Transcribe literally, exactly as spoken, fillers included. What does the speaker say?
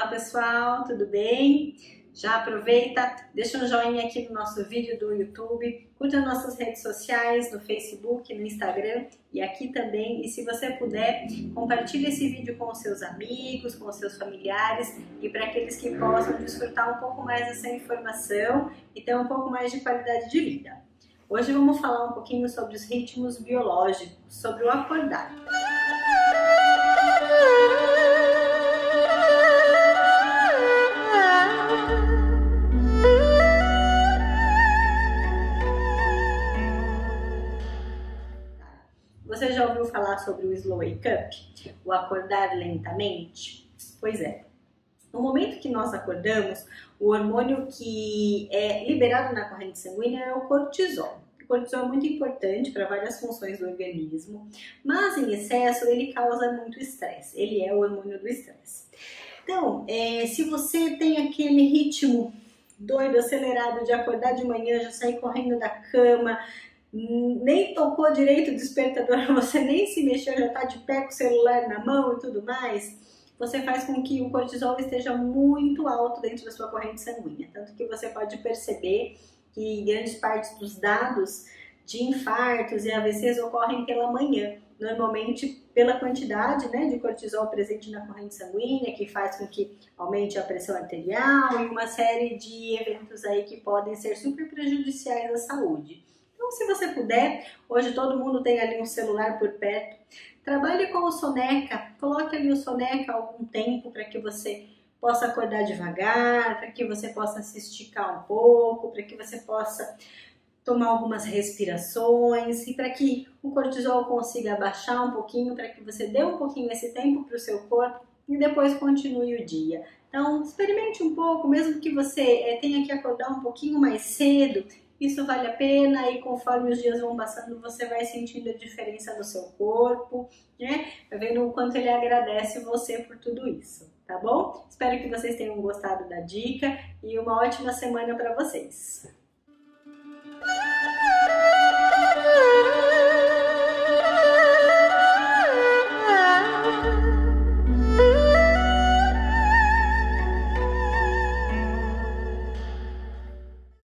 Olá pessoal, tudo bem? Já aproveita, deixa um joinha aqui no nosso vídeo do YouTube, curta nossas redes sociais, no Facebook, no Instagram e aqui também. E se você puder, compartilhe esse vídeo com os seus amigos, com os seus familiares e para aqueles que possam desfrutar um pouco mais dessa informação e ter um pouco mais de qualidade de vida. Hoje vamos falar um pouquinho sobre os ritmos biológicos, sobre o acordar. Você já ouviu falar sobre o slow wake up? O acordar lentamente? Pois é. No momento que nós acordamos, o hormônio que é liberado na corrente sanguínea é o cortisol. O cortisol é muito importante para várias funções do organismo, mas em excesso ele causa muito estresse. Ele é o hormônio do estresse. Então, é, se você tem aquele ritmo doido, acelerado de acordar de manhã, já sair correndo da cama, nem tocou direito o despertador, você nem se mexeu, já está de pé com o celular na mão e tudo mais, você faz com que o cortisol esteja muito alto dentro da sua corrente sanguínea. Tanto que você pode perceber que grandes partes dos dados de infartos e A V Cs ocorrem pela manhã, normalmente pela quantidade, né, de cortisol presente na corrente sanguínea, que faz com que aumente a pressão arterial e uma série de eventos aí que podem ser super prejudiciais à saúde. Então, se você puder, hoje todo mundo tem ali um celular por perto, trabalhe com o soneca, coloque ali o soneca algum tempo para que você possa acordar devagar, para que você possa se esticar um pouco, para que você possa tomar algumas respirações e para que o cortisol consiga baixar um pouquinho, para que você dê um pouquinho esse tempo para o seu corpo e depois continue o dia. Então, experimente um pouco, mesmo que você é, tenha que acordar um pouquinho mais cedo, isso vale a pena e conforme os dias vão passando você vai sentindo a diferença no seu corpo, né? Tá vendo o quanto ele agradece você por tudo isso, tá bom? Espero que vocês tenham gostado da dica e uma ótima semana para vocês.